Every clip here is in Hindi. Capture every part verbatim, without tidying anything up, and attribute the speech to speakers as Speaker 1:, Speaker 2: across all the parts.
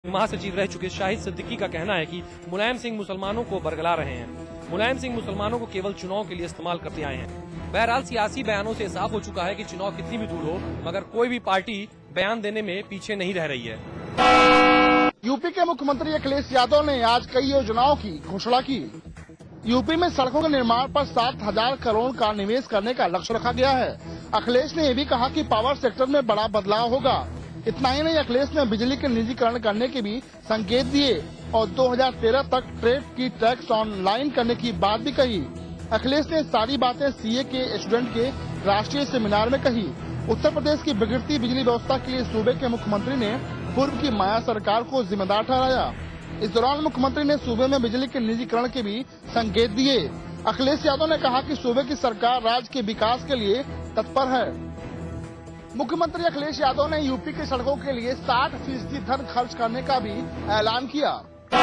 Speaker 1: महासचिव रह चुके शाहिद सिद्दीकी का कहना है कि मुलायम सिंह मुसलमानों को बरगला रहे हैं। मुलायम सिंह मुसलमानों को केवल चुनाव के लिए इस्तेमाल करते आए हैं। बहरहाल सियासी बयानों से साफ हो चुका है कि चुनाव कितनी भी दूर हो, मगर कोई भी पार्टी बयान देने में पीछे नहीं रह रही है।
Speaker 2: यूपी के मुख्यमंत्री अखिलेश यादव ने आज कई योजनाओं की घोषणा की। यूपी में सड़कों के निर्माण पर सात हजार करोड़ का निवेश करने का लक्ष्य रखा गया है। अखिलेश ने ये भी कहा कि पावर सेक्टर में बड़ा बदलाव होगा। इतना ही नहीं, अखिलेश ने बिजली के निजीकरण करने के भी संकेत दिए और दो हज़ार तेरह तक ट्रेड की टैक्स ऑनलाइन करने की बात भी कही। अखिलेश ने सारी बातें सीए के स्टूडेंट के राष्ट्रीय सेमिनार में कही। उत्तर प्रदेश की बिगड़ती बिजली व्यवस्था के लिए सूबे के मुख्यमंत्री ने पूर्व की माया सरकार को जिम्मेदार ठहराया। इस दौरान मुख्यमंत्री ने सूबे में बिजली के निजीकरण के भी संकेत दिए। अखिलेश यादव ने कहा कि सूबे की सरकार राज्य के विकास के लिए तत्पर है। मुख्यमंत्री अखिलेश यादव ने यूपी की सड़कों के लिए साठ फीसदी धन खर्च करने का भी ऐलान किया।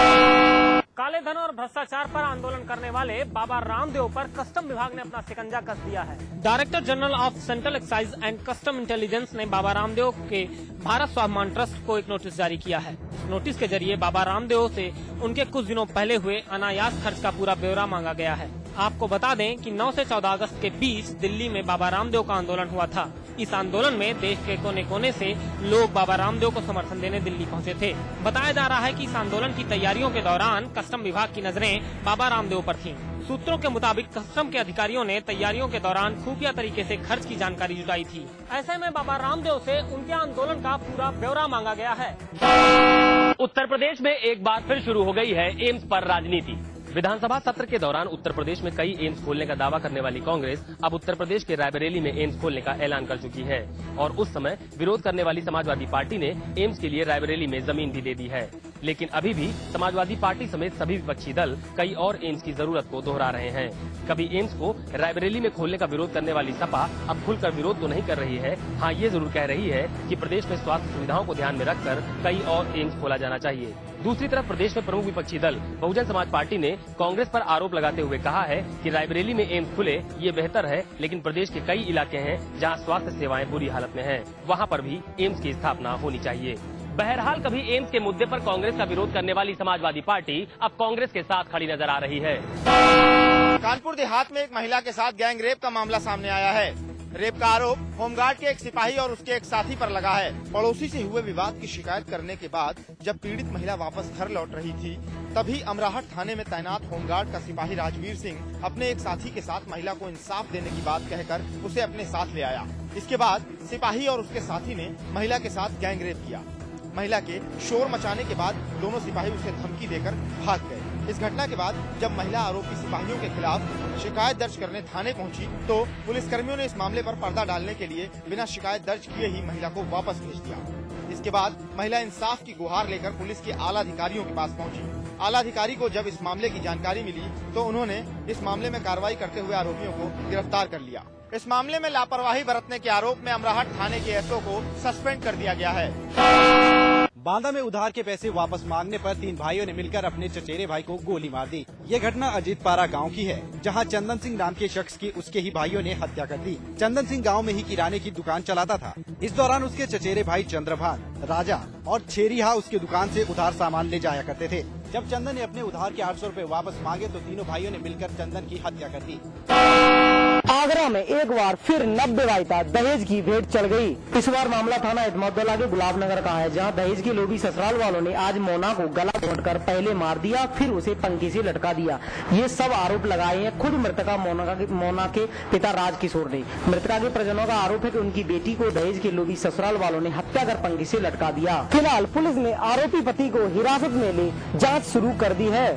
Speaker 3: काले धन और भ्रष्टाचार पर आंदोलन करने वाले बाबा रामदेव पर कस्टम विभाग ने अपना शिकंजा कस दिया है। Director general of central excise and custom intelligence ने बाबा रामदेव के भारत स्वाभिमान ट्रस्ट को एक नोटिस जारी किया है। इस नोटिस के जरिए बाबा रामदेव से उनके कुछ दिनों पहले हुए अनायास खर्च का पूरा ब्यौरा मांगा गया है। आपको बता दें कि नौ से चौदह अगस्त के बीच दिल्ली में बाबा रामदेव का आंदोलन हुआ था। इस आंदोलन में देश के कोने कोने से लोग बाबा रामदेव को समर्थन देने दिल्ली पहुंचे थे। बताया जा रहा है कि इस आंदोलन की तैयारियों के दौरान कस्टम विभाग की नजरें बाबा रामदेव पर थीं। सूत्रों के मुताबिक कस्टम के अधिकारियों ने तैयारियों के दौरान खुफिया तरीके से खर्च की जानकारी जुटाई थी। ऐसे में बाबा रामदेव से उनके आंदोलन का पूरा ब्यौरा मांगा गया है।
Speaker 4: उत्तर प्रदेश में एक बार फिर शुरू हो गई है एम्स पर राजनीति। विधानसभा सत्र के दौरान उत्तर प्रदेश में कई एम्स खोलने का दावा करने वाली कांग्रेस अब उत्तर प्रदेश के रायबरेली में एम्स खोलने का ऐलान कर चुकी है और उस समय विरोध करने वाली समाजवादी पार्टी ने एम्स के लिए रायबरेली में जमीन भी दे दी है। लेकिन अभी भी समाजवादी पार्टी समेत सभी विपक्षी दल कई और एम्स की जरूरत को दोहरा रहे हैं। कभी एम्स को रायबरेली में खोलने का विरोध करने वाली सपा अब खुलकर विरोध तो नहीं कर रही है, हाँ ये जरूर कह रही है कि प्रदेश में स्वास्थ्य सुविधाओं को ध्यान में रखकर कई और एम्स खोला जाना चाहिए। दूसरी तरफ प्रदेश में प्रमुख विपक्षी दल बहुजन समाज पार्टी ने कांग्रेस पर आरोप लगाते हुए कहा है कि रायबरेली में एम्स खुले ये बेहतर है, लेकिन प्रदेश के कई इलाके हैं जहां स्वास्थ्य सेवाएं बुरी हालत में हैं, वहां पर भी एम्स की स्थापना होनी चाहिए। बहरहाल कभी एम्स के मुद्दे पर कांग्रेस का विरोध करने वाली समाजवादी पार्टी अब कांग्रेस के साथ खड़ी नजर आ रही है।
Speaker 5: कानपुर देहात में एक महिला के साथ गैंग रेप का मामला सामने आया है। रेप का आरोप होमगार्ड के एक सिपाही और उसके एक साथी पर लगा है। पड़ोसी से हुए विवाद की शिकायत करने के बाद जब पीड़ित महिला वापस घर लौट रही थी, तभी अमराहट थाने में तैनात होमगार्ड का सिपाही राजवीर सिंह अपने एक साथी के साथ महिला को इंसाफ देने की बात कहकर उसे अपने साथ ले आया। इसके बाद सिपाही और उसके साथी ने महिला के साथ गैंग रेप किया। महिला के शोर मचाने के बाद दोनों सिपाही उसे धमकी देकर भाग गए। इस घटना के बाद जब महिला आरोपी सिपाहियों के खिलाफ शिकायत दर्ज करने थाने पहुंची, तो पुलिसकर्मियों ने इस मामले पर पर्दा डालने के लिए बिना शिकायत दर्ज किए ही महिला को वापस भेज दिया। इसके बाद महिला इंसाफ की गुहार लेकर पुलिस के आला अधिकारियों के पास पहुंची। आला अधिकारी को जब इस मामले की जानकारी मिली तो उन्होंने इस मामले में कार्रवाई करते हुए आरोपियों को गिरफ्तार कर लिया। इस मामले में लापरवाही बरतने के आरोप में अमराहट थाने के एसओ को सस्पेंड कर दिया गया है।
Speaker 6: बांदा में उधार के पैसे वापस मांगने पर तीन भाइयों ने मिलकर अपने चचेरे भाई को गोली मार दी। ये घटना अजीत पारा गांव की है, जहां चंदन सिंह नाम के शख्स की उसके ही भाइयों ने हत्या कर दी। चंदन सिंह गांव में ही किराने की दुकान चलाता था। इस दौरान उसके चचेरे भाई चंद्रभान, राजा और छेरिहा उसके दुकान से उधार सामान ले जाया करते थे। जब चंदन ने अपने उधार के आठ सौ रूपए वापस मांगे तो तीनों भाइयों ने मिलकर चंदन की हत्या कर दी।
Speaker 7: आगरा में एक बार फिर नब्बे वायता दहेज की भेंट चढ़ गई। इस बार मामला थाना एतमादुल्ला के गुलाब नगर का है, जहां दहेज की लोभी ससुराल वालों ने आज मोना को गला घोंटकर पहले मार दिया, फिर उसे पंखे से लटका दिया। ये सब आरोप लगाए हैं खुद मृतका मोना के मोना के पिता राजकिशोर ने। मृतका के परिजनों का आरोप है कि उनकी बेटी को दहेज की लोभी ससुराल वालों ने हत्या कर पंखे से लटका दिया। फिलहाल पुलिस ने आरोपी पति को हिरासत में ले जाँच शुरू कर दी है।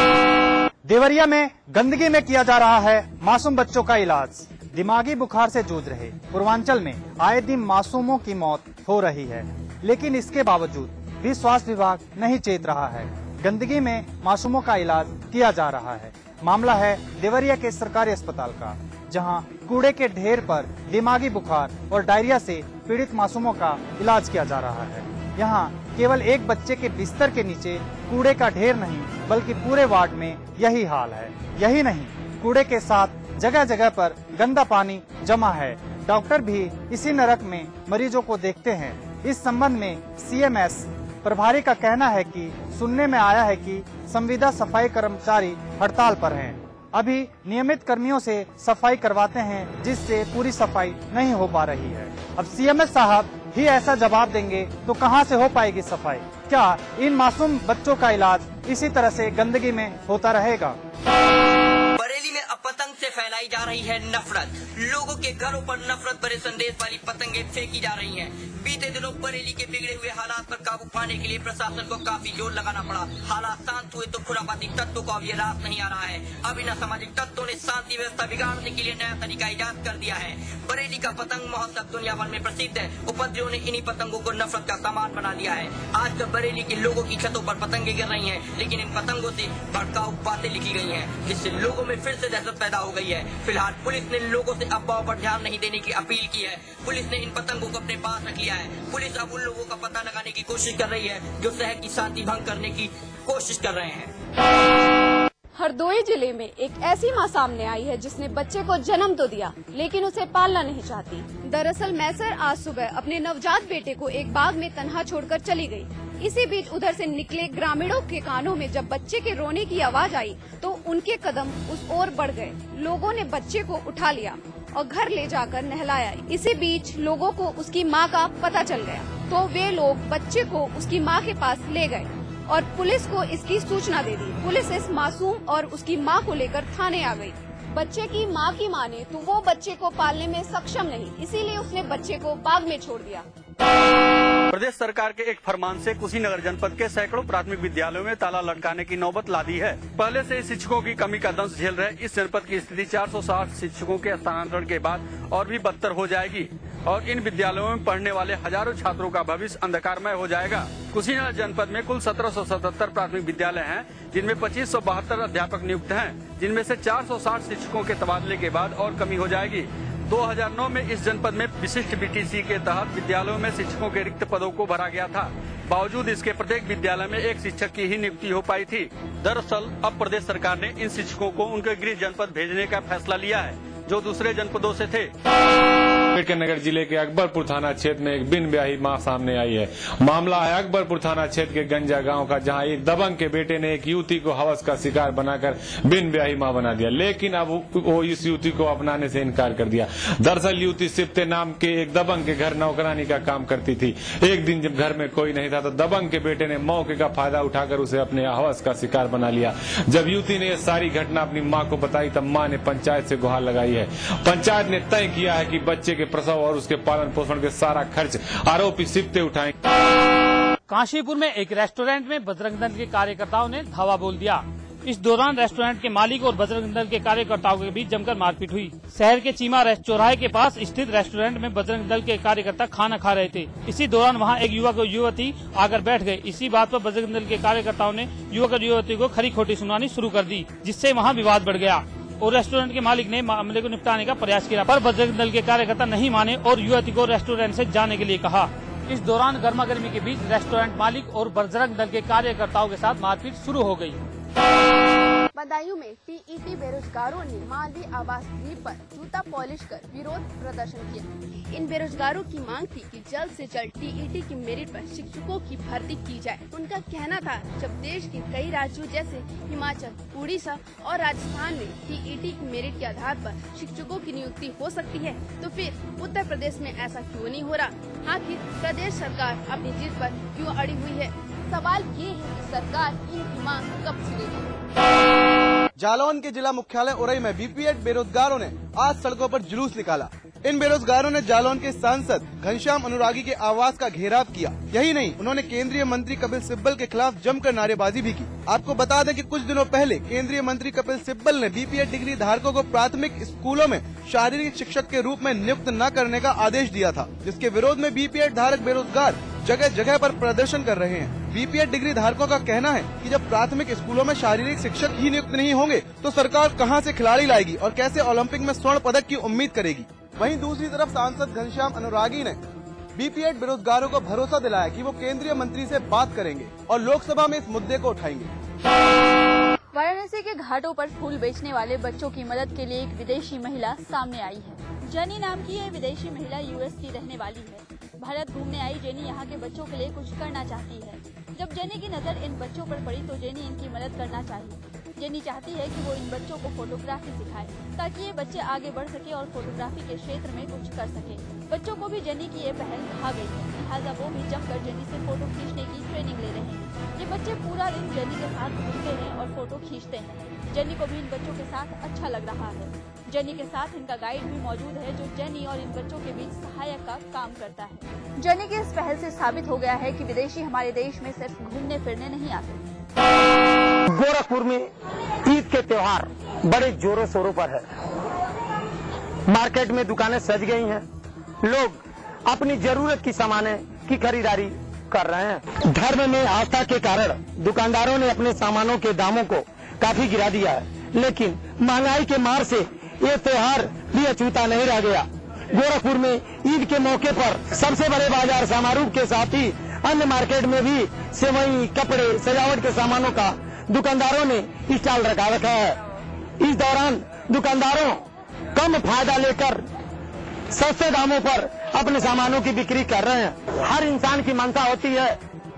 Speaker 6: देवरिया में गंदगी में किया जा रहा है मासूम बच्चों का इलाज। दिमागी बुखार से जूझ रहे पूर्वांचल में आए दिन मासूमों की मौत हो रही है, लेकिन इसके बावजूद भी स्वास्थ्य विभाग नहीं चेत रहा है। गंदगी में मासूमों का इलाज किया जा रहा है। मामला है देवरिया के सरकारी अस्पताल का, जहां कूड़े के ढेर पर दिमागी बुखार और डायरिया से पीड़ित मासूमों का इलाज किया जा रहा है। यहाँ केवल एक बच्चे के बिस्तर के नीचे कूड़े का ढेर नहीं, बल्कि पूरे वार्ड में यही हाल है। यही नहीं, कूड़े के साथ जगह जगह पर गंदा पानी जमा है। डॉक्टर भी इसी नरक में मरीजों को देखते हैं। इस संबंध में सीएमएस प्रभारी का कहना है कि सुनने में आया है कि संविदा सफाई कर्मचारी हड़ताल पर हैं। अभी नियमित कर्मियों से सफाई करवाते हैं, जिससे पूरी सफाई नहीं हो पा रही है। अब सीएमएस साहब ही ऐसा जवाब देंगे तो कहां से हो पाएगी सफाई? क्या इन मासूम बच्चों का इलाज इसी तरह से गंदगी में होता रहेगा?
Speaker 8: बरेली में अब पतंग से फैलाई जा रही है नफरत। लोगों के घरों पर नफरत भरे संदेश वाली पतंगे फेंकी जा रही हैं। बीते दिनों बरेली के बिगड़े हुए हालात पर काबू पाने के लिए प्रशासन को काफी जोर लगाना पड़ा। हालात शांत हुए तो खुरापाती तत्वों को अब ये रास नहीं आ रहा है। अब इन असामाजिक तत्वों ने शांति व्यवस्था बिगाड़ने के लिए नया तरीका इजाद कर दिया है। बरेली का पतंग महोत्सव दुनिया भर में प्रसिद्ध है। उपद्रवियों ने इन्हीं पतंगों को नफरत का सामान बना लिया है। आजकल बरेली के लोगों की छतों पर पतंगे गिर रही हैं, लेकिन इन पतंगों से भड़काऊ बातें लिखी गई हैं, जिससे लोगों में फिर से दहशत पैदा हो गई है। फिलहाल पुलिस ने लोगों से अफवाहों पर ध्यान नहीं देने की अपील की है। पुलिस ने इन पतंगों को अपने पास रख लिया है। पुलिस अब उन लोगों का पता लगाने की कोशिश कर रही है जो शहर की शांति भंग करने की कोशिश कर रहे हैं।
Speaker 9: हरदोई जिले में एक ऐसी मां सामने आई है जिसने बच्चे को जन्म तो दिया, लेकिन उसे पालना नहीं चाहती। दरअसल मैसर आज सुबह अपने नवजात बेटे को एक बाग में तन्हा छोड़कर चली गई। इसी बीच उधर से निकले ग्रामीणों के कानों में जब बच्चे के रोने की आवाज आई तो उनके कदम उस ओर बढ़ गए। लोगों ने बच्चे को उठा लिया और घर ले जाकर नहलाया। इसी बीच लोगों को उसकी मां का पता चल गया तो वे लोग बच्चे को उसकी मां के पास ले गए और पुलिस को इसकी सूचना दे दी। पुलिस इस मासूम और उसकी मां को लेकर थाने आ गई। बच्चे की मां की माने तो वो बच्चे को पालने में सक्षम नहीं, इसीलिए उसने बच्चे को बाग में छोड़ दिया।
Speaker 10: प्रदेश सरकार के एक फरमान से कुशीनगर जनपद के सैकड़ों प्राथमिक विद्यालयों में ताला लटकाने की नौबत ला दी है। पहले से शिक्षकों की कमी का दंश झेल रहे इस जनपद की स्थिति चार सौ साठ शिक्षकों के स्थानांतरण के बाद और भी बदतर हो जाएगी और इन विद्यालयों में पढ़ने वाले हजारों छात्रों का भविष्य अंधकारमय हो जाएगा। कुशीनगर जनपद में कुल सत्रह सौ सतहत्तर प्राथमिक विद्यालय हैं, जिनमें पच्चीस सौ बहत्तर अध्यापक नियुक्त हैं, जिनमें से चार सौ साठ शिक्षकों के तबादले के बाद और कमी हो जाएगी। दो हज़ार नौ में इस जनपद में विशिष्ट बीटीसी के तहत विद्यालयों में शिक्षकों के रिक्त पदों को भरा गया था। बावजूद इसके प्रत्येक विद्यालय में एक शिक्षक की ही नियुक्ति हो पाई थी। दरअसल अब प्रदेश सरकार ने इन शिक्षकों को उनके गृह जनपद भेजने का फैसला लिया है, जो दूसरे जनपदों से थे।
Speaker 11: नगर जिले के अकबरपुर थाना क्षेत्र में एक बिन ब्याही मां सामने आई है। मामला है अकबरपुर थाना क्षेत्र के गंजा गांव का, जहां एक दबंग के बेटे ने एक युवती को हवस का शिकार बनाकर बिन ब्याही मां बना दिया, लेकिन अब वो इस युवती को अपनाने से इनकार कर दिया। दरअसल युवती सिप्ते नाम के एक दबंग के घर नौकरानी का काम करती थी। एक दिन जब घर में कोई नहीं था तो दबंग के बेटे ने मौके का फायदा उठाकर उसे अपने हवस का शिकार बना लिया। जब युवती ने यह सारी घटना अपनी मां को बताई तब मां ने पंचायत से गुहार लगाई है। पंचायत ने तय किया है कि बच्चे के प्रसव और उसके पालन पोषण के सारा खर्च आरोपी सिप्ते उठाएंगे।
Speaker 3: काशीपुर में एक रेस्टोरेंट में बजरंग दल के कार्यकर्ताओं ने धावा बोल दिया। इस दौरान रेस्टोरेंट के मालिक और बजरंग दल के कार्यकर्ताओं के बीच जमकर मारपीट हुई। शहर के चीमा रेस्ट चौराहे के पास स्थित रेस्टोरेंट में बजरंग दल के कार्यकर्ता खाना खा रहे थे। इसी दौरान वहां एक युवक और युवती आकर बैठ गए। इसी बात पर बजरंग दल के कार्यकर्ताओं ने युवक और युवती को खरी खोटी सुनानी शुरू कर दी, जिससे वहाँ विवाद बढ़ गया और रेस्टोरेंट के मालिक ने मामले को निपटाने का प्रयास किया, पर बजरंग दल के कार्यकर्ता नहीं माने और युवती को रेस्टोरेंट से जाने के लिए कहा। इस दौरान गर्मा गर्मी के बीच रेस्टोरेंट मालिक और बजरंग दल के कार्यकर्ताओं के साथ मारपीट शुरू हो गई।
Speaker 9: बदायूं में टीईटी बेरोजगारों ने मालवीय आवास गृह पर जूता पॉलिश कर विरोध प्रदर्शन किया। इन बेरोजगारों की मांग थी कि जल्द से जल्द टीईटी की मेरिट पर शिक्षकों की भर्ती की जाए। उनका कहना था, जब देश के कई राज्यों जैसे हिमाचल, उड़ीसा और राजस्थान में टीईटी की मेरिट के आधार पर शिक्षकों की नियुक्ति हो सकती है, तो फिर उत्तर प्रदेश में ऐसा क्यों नहीं हो रहा? आखिर प्रदेश सरकार अपनी जिद पर क्यों अड़ी हुई है? सवाल ये है कि सरकार इनकी मांग कब सुनेगी?
Speaker 12: जालौन के जिला मुख्यालय उरई में बीपीएड बेरोजगारों ने आज सड़कों पर जुलूस निकाला। इन बेरोजगारों ने जालौन के सांसद घनश्याम अनुरागी के आवास का घेराव किया। यही नहीं, उन्होंने केंद्रीय मंत्री कपिल सिब्बल के खिलाफ जमकर नारेबाजी भी की। आपको बता दें कि कुछ दिनों पहले केंद्रीय मंत्री कपिल सिब्बल ने बीपीएड डिग्री धारकों को प्राथमिक स्कूलों में शारीरिक शिक्षक के रूप में नियुक्त न करने का आदेश दिया था, जिसके विरोध में बीपीएड धारक बेरोजगार जगह जगह पर प्रदर्शन कर रहे हैं। बीपीएड डिग्री धारकों का कहना है कि जब प्राथमिक स्कूलों में शारीरिक शिक्षक ही नियुक्त नहीं होंगे तो सरकार कहां से खिलाड़ी लाएगी और कैसे ओलंपिक में स्वर्ण पदक की उम्मीद करेगी। वहीं दूसरी तरफ सांसद घनश्याम अनुरागी ने बीपीएड बेरोजगारों को भरोसा दिलाया कि वो केंद्रीय मंत्री से बात करेंगे और लोकसभा में इस मुद्दे को उठाएंगे।
Speaker 13: वाराणसी के घाटों पर फूल बेचने वाले बच्चों की मदद के लिए एक विदेशी महिला सामने आई है। जनी नाम की यह विदेशी महिला यूएस की रहने वाली है। भारत घूमने आई जेनी यहाँ के बच्चों के लिए कुछ करना चाहती है। जब जेनी की नजर इन बच्चों पर पड़ी तो जेनी इनकी मदद करना चाहिए। जेनी चाहती है कि वो इन बच्चों को फोटोग्राफी सिखाए ताकि ये बच्चे आगे बढ़ सके और फोटोग्राफी के क्षेत्र में कुछ कर सके। बच्चों को भी जेनी की ये पहल भा गई है, लिहाजा वो भी जमकर जेनी से फोटो खींचने की ट्रेनिंग ले रहे हैं। ये बच्चे पूरा दिन जेनी के साथ घूमते हैं और फोटो खींचते हैं। जेनी को भी इन बच्चों के साथ अच्छा लग रहा है। जेनी के साथ इनका गाइड भी मौजूद है जो जेनी और इन बच्चों के बीच सहायक का काम करता है। जेनी की इस पहल से साबित हो गया है कि विदेशी हमारे देश में सिर्फ घूमने फिरने नहीं आते।
Speaker 7: गोरखपुर में ईद के त्योहार बड़े जोरों शोरों पर है। मार्केट में दुकानें सज गई हैं। लोग अपनी जरूरत की सामानें की खरीदारी कर रहे हैं। धर्म में आस्था के कारण दुकानदारों ने अपने सामानों के दामों को काफी गिरा दिया है, लेकिन महंगाई के मार से ये त्योहार भी अछूता नहीं रह गया। गोरखपुर में ईद के मौके पर सबसे बड़े बाजार समारोह के साथ ही अन्य मार्केट में भी सेवई, कपड़े, सजावट के सामानों का दुकानदारों ने स्टॉल रखा रखा है। इस दौरान दुकानदारों कम फायदा लेकर सस्ते दामों पर अपने सामानों की बिक्री कर रहे हैं। हर इंसान की मनसा होती है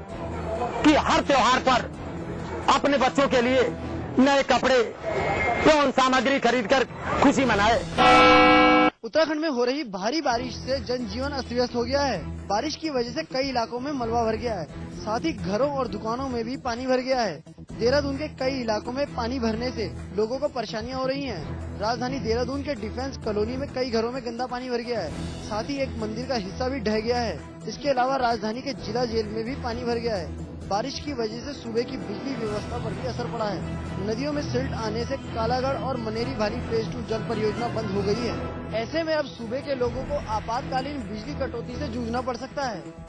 Speaker 7: कि हर त्योहार पर अपने बच्चों के लिए नए कपड़े एवं सामग्री खरीदकर खुशी मनाए।
Speaker 14: उत्तराखंड में हो रही भारी बारिश से जनजीवन अस्त व्यस्त हो गया है। बारिश की वजह से कई इलाकों में मलबा भर गया है, साथ ही घरों और दुकानों में भी पानी भर गया है। देहरादून के कई इलाकों में पानी भरने से लोगों को परेशानियां हो रही हैं। राजधानी देहरादून के डिफेंस कॉलोनी में कई घरों में गंदा पानी भर गया है, साथ ही एक मंदिर का हिस्सा भी ढह गया है। इसके अलावा राजधानी के जिला जेल में भी पानी भर गया है। बारिश की वजह से सूबे की बिजली व्यवस्था पर भी असर पड़ा है। नदियों में सिल्ट आने से कालागढ़ और मनेरी भारी फेज टू जल परियोजना बंद हो गई है। ऐसे में अब सूबे के लोगों को आपातकालीन बिजली कटौती से जूझना पड़ सकता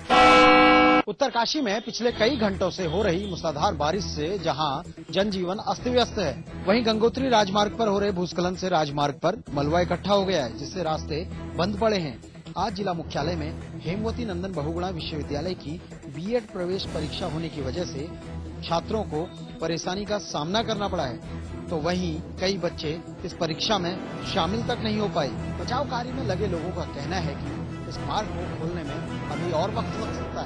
Speaker 14: है।
Speaker 2: उत्तरकाशी में पिछले कई घंटों से हो रही मूसलाधार बारिश से जहां जनजीवन अस्त व्यस्त है, वहीं गंगोत्री राजमार्ग पर हो रहे भूस्खलन से राजमार्ग पर मलबा इकट्ठा हो गया है, जिससे रास्ते बंद पड़े हैं। आज जिला मुख्यालय में हेमवती नंदन बहुगुणा विश्वविद्यालय की बीएड प्रवेश परीक्षा होने की वजह से छात्रों को परेशानी का सामना करना पड़ा है, तो वहीं कई बच्चे इस परीक्षा में शामिल तक नहीं हो पाए। बचाव कार्य में लगे लोगों का कहना है कि इस मार्ग को खोलने में अभी और वक्त लग सकता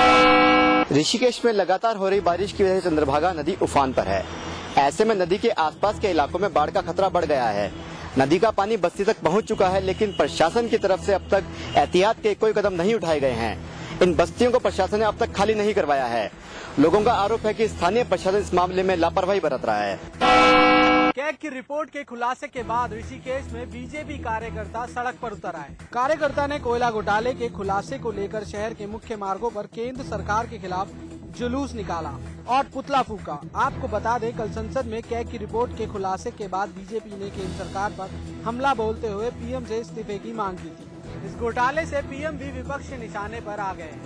Speaker 2: है।
Speaker 5: ऋषिकेश में लगातार हो रही बारिश की वजह से चंद्रभागा नदी उफान पर है। ऐसे में नदी के आसपास के इलाकों में बाढ़ का खतरा बढ़ गया है। नदी का पानी बस्ती तक पहुंच चुका है, लेकिन प्रशासन की तरफ से अब तक एहतियात के कोई कदम नहीं उठाए गए हैं। इन बस्तियों को प्रशासन ने अब तक खाली नहीं करवाया है। लोगों का आरोप है कि स्थानीय प्रशासन इस मामले में लापरवाही बरत रहा है।
Speaker 6: कैग की रिपोर्ट के खुलासे के बाद ऋषिकेश में बीजेपी कार्यकर्ता सड़क पर उतर आए। कार्यकर्ता ने कोयला घोटाले के खुलासे को लेकर शहर के मुख्य मार्गों पर केंद्र सरकार के खिलाफ जुलूस निकाला और पुतला फूका। आपको बता दें, कल संसद में कैग की रिपोर्ट के खुलासे के बाद बीजेपी ने केंद्र सरकार पर हमला बोलते हुए पीएम से इस्तीफे की मांग की थी। इस घोटाले से पीएम भी विपक्ष के निशाने पर आ गए।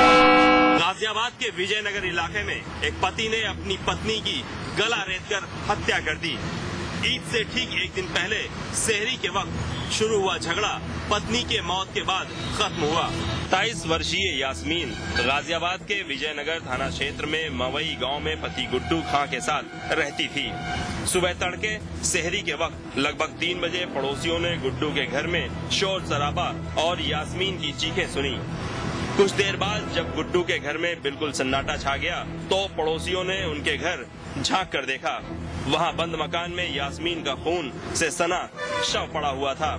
Speaker 15: गाजियाबाद के विजयनगर इलाके में एक पति ने अपनी पत्नी की गला रेतकर हत्या कर दी। ईद से ठीक एक दिन पहले सेहरी के वक्त शुरू हुआ झगड़ा पत्नी के मौत के बाद खत्म हुआ। तेईस वर्षीय यास्मीन गाजियाबाद के विजयनगर थाना क्षेत्र में मवई गांव में पति गुड्डू खां के साथ रहती थी। सुबह तड़के सेहरी के वक्त लगभग तीन बजे पड़ोसियों ने गुड्डू के घर में शोर शराबा और यास्मीन की चीखें सुनी। कुछ देर बाद जब गुड्डू के घर में बिल्कुल सन्नाटा छा गया तो पड़ोसियों ने उनके घर झांक कर देखा। वहां बंद मकान में यास्मीन का खून से सना शव पड़ा हुआ था।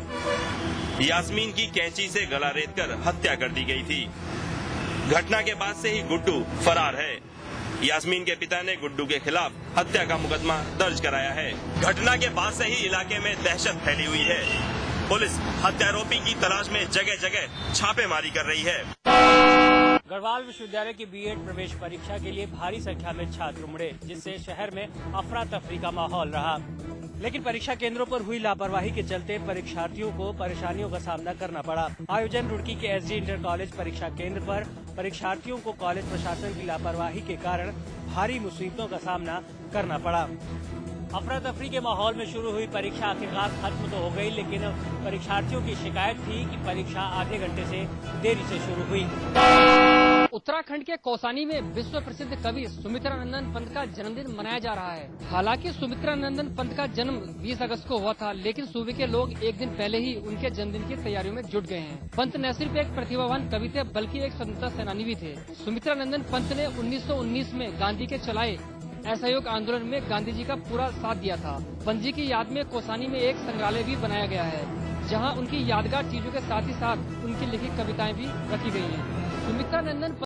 Speaker 15: यास्मीन की कैंची से गला रेतकर हत्या कर दी गई थी। घटना के बाद से ही गुड्डू फरार है। यास्मीन के पिता ने गुड्डू के खिलाफ हत्या का मुकदमा दर्ज कराया है। घटना के बाद से ही इलाके में दहशत फैली हुई है। पुलिस हत्यारोपी की तलाश में जगह जगह छापेमारी कर रही है।
Speaker 3: गढ़वाल विश्वविद्यालय की बीएड प्रवेश परीक्षा के लिए भारी संख्या में छात्र उमड़े, जिससे शहर में अफरा तफरी का माहौल रहा। लेकिन परीक्षा केंद्रों पर हुई लापरवाही के चलते परीक्षार्थियों को परेशानियों का सामना करना पड़ा। आयोजन रुड़की के एसडी इंटर कॉलेज परीक्षा केंद्र पर परीक्षार्थियों को कॉलेज प्रशासन की लापरवाही के कारण भारी मुसीबतों का सामना करना पड़ा। अफरा तफरी के माहौल में शुरू हुई परीक्षा आखिरकार खत्म तो हो गई, लेकिन परीक्षार्थियों की शिकायत थी कि परीक्षा आधे घंटे से देरी से शुरू हुई। उत्तराखंड के कौसानी में विश्व प्रसिद्ध कवि सुमित्रा नंदन पंत का जन्मदिन मनाया जा रहा है। हालांकि सुमित्रा नंदन पंत का जन्म बीस अगस्त को हुआ था, लेकिन सूबे के लोग एक दिन पहले ही उनके जन्मदिन की तैयारियों में जुट गए हैं। पंत न सिर्फ एक प्रतिभावान कवि थे, बल्कि एक स्वतंत्रता सेनानी भी थे। सुमित्रा नंदन पंत ने उन्नीस सौ उन्नीस में गांधी के चलाए असहयोग आंदोलन में गांधी जी का पूरा साथ दिया था। पंत जी की याद में कौसानी में एक संग्रहालय भी बनाया गया है, जहां उनकी यादगार चीजों के साथ ही साथ उनकी लिखी कविताएं भी रखी गई हैं। सुमित्रा नंदन